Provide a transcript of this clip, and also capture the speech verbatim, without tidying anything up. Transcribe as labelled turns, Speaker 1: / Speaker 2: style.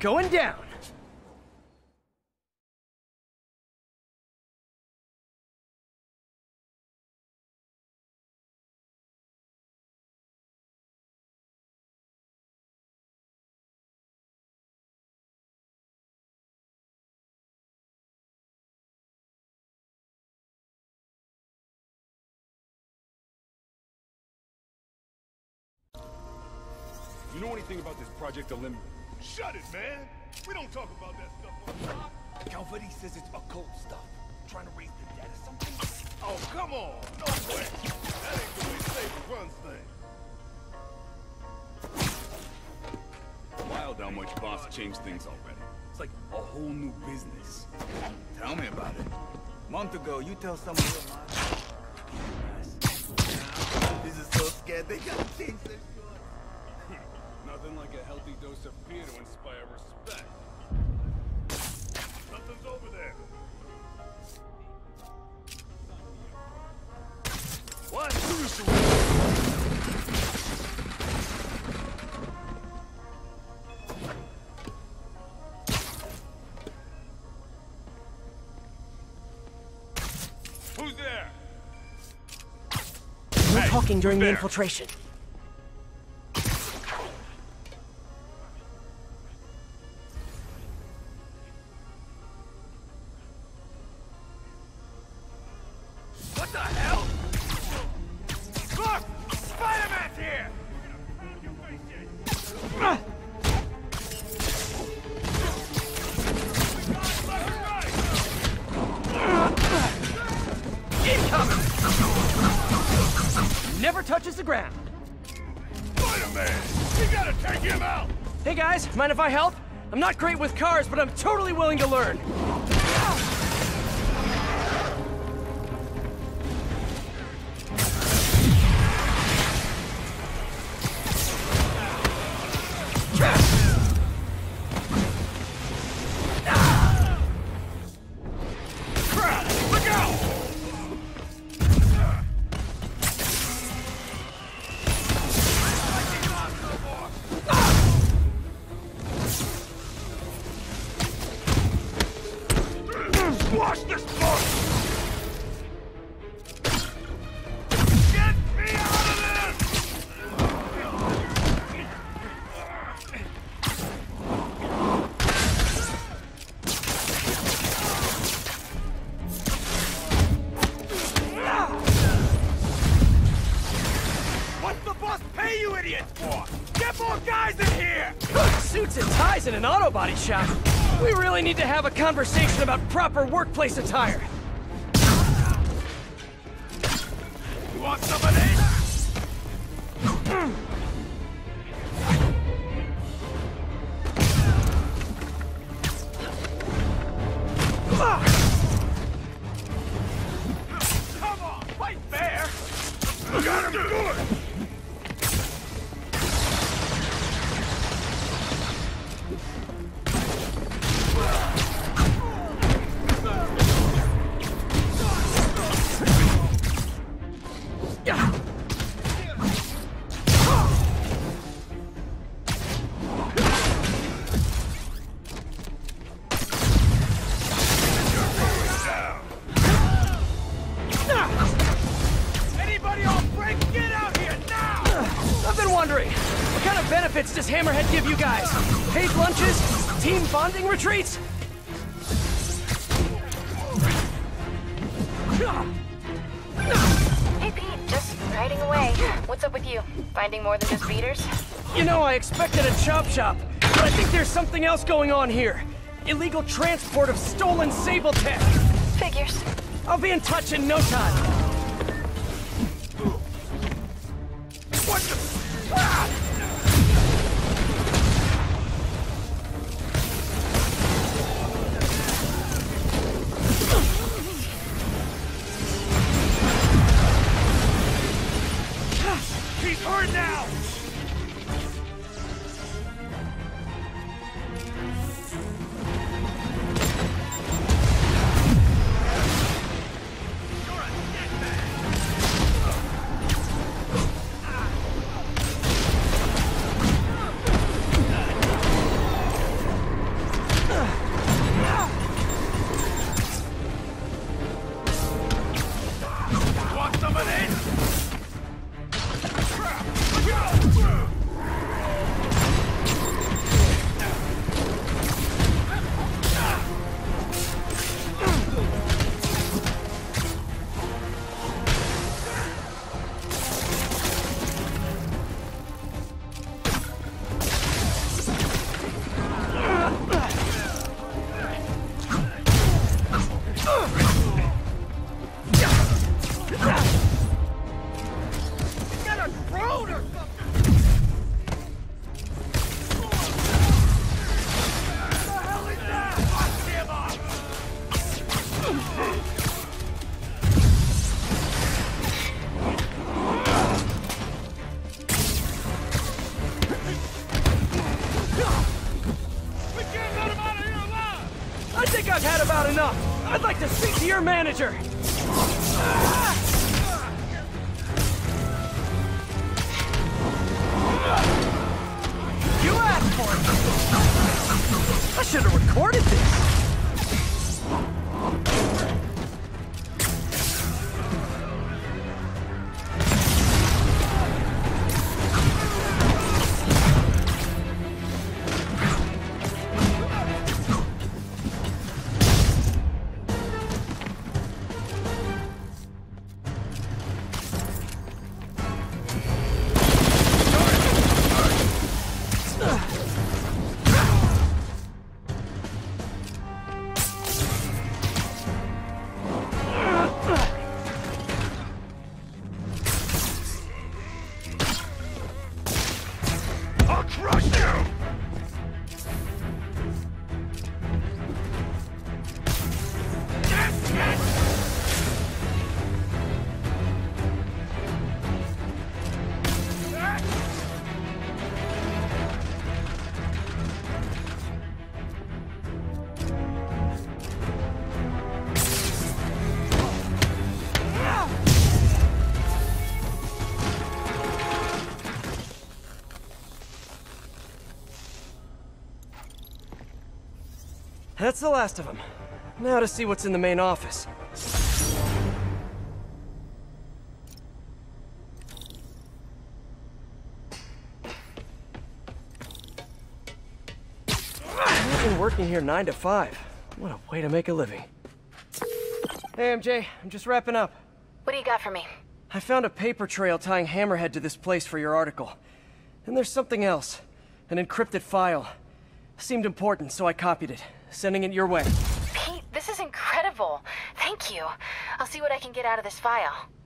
Speaker 1: going down.
Speaker 2: You know anything about this Project Olympus?
Speaker 3: Shut it, man! We don't talk about that stuff on the block.
Speaker 2: Calvary says it's occult stuff. Trying to raise the dead or something?
Speaker 3: Oh, come on! No way! That ain't the way Sage runs things.
Speaker 2: Wild how much Boss changed things already. It's like a whole new business.
Speaker 4: Tell me about it. A month ago, you tell someone your mind. This is so scared they gotta change their shorts.
Speaker 2: Nothing like a healthy dose of fear to inspire respect.
Speaker 3: Something's over there.
Speaker 2: What?
Speaker 3: Who's there?
Speaker 1: No
Speaker 3: Hey,
Speaker 1: talking during the
Speaker 3: there.
Speaker 1: infiltration.
Speaker 3: What the hell? Look! Spider-Man's here!
Speaker 1: Incoming! Never touches the ground.
Speaker 3: Spider-Man! We gotta take him out!
Speaker 1: Hey guys, mind if I help? I'm not great with cars, but I'm totally willing to learn.
Speaker 3: Look out! Watch this book! Get me out of this! What's the boss pay you idiots for? Get more guys in here!
Speaker 1: Suits and ties in an auto body shop. We really need to have a conversation about proper workplace attire.
Speaker 3: You want some of this? Come on, fight fair! Got him good! Anybody on break, get out here now!
Speaker 1: I've been wondering, what kind of benefits does Hammerhead give you guys? Paid lunches? Team bonding retreats?
Speaker 5: Hey Pete, just riding away. What's up with you? Finding more than just beaters?
Speaker 1: You know, I expected a chop shop, but I think there's something else going on here. Illegal transport of stolen Sable tech.
Speaker 5: Figures.
Speaker 1: I'll be in touch in no time.
Speaker 3: What the? Ah! He's hurt now! throat or something! What the hell is that? Fuck him up! We can't let him out of here alive!
Speaker 1: I think I've had about enough. I'd like to speak to your manager. You asked for it. I should have recorded this. That's the last of them. Now to see what's in the main office. I've been working here nine to five. What a way to make a living. Hey, M J, I'm just wrapping up.
Speaker 5: What do you got for me?
Speaker 1: I found a paper trail tying Hammerhead to this place for your article. And there's something else. An encrypted file. Seemed important, so I copied it. Sending it your way.
Speaker 5: Pete, this is incredible. Thank you. I'll see what I can get out of this file.